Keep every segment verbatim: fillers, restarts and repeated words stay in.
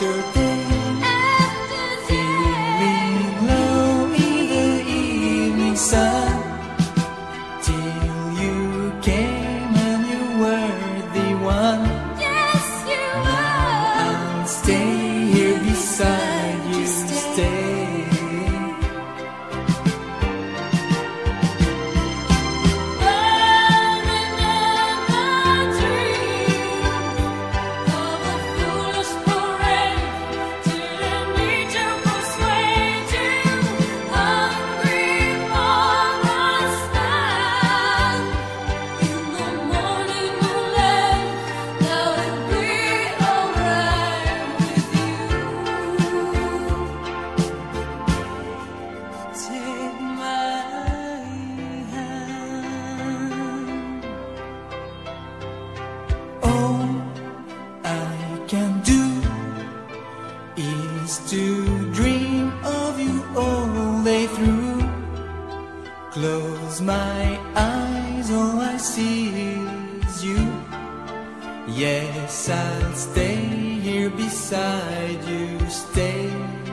after day, feeling low in the evening sun, till you came and you were the one. Yes, you Now are. I'll stay here beside you, stay. Take my hand. All I can do is to dream of you all day through. Close my eyes, all I see is you. Yes, I'll stay here beside you, stay.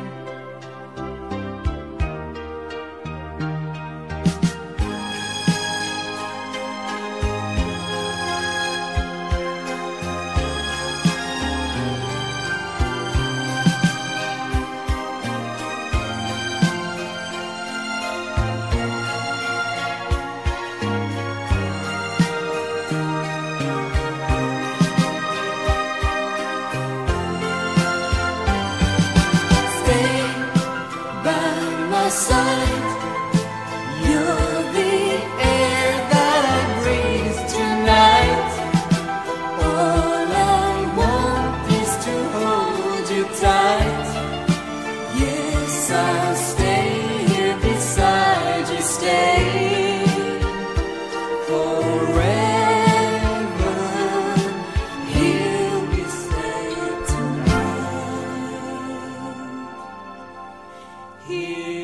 Side, you're the air that I breathe tonight. All I want is to hold you tight. Yes, I'll stay here beside you, stay forever. Here we stay tonight. Here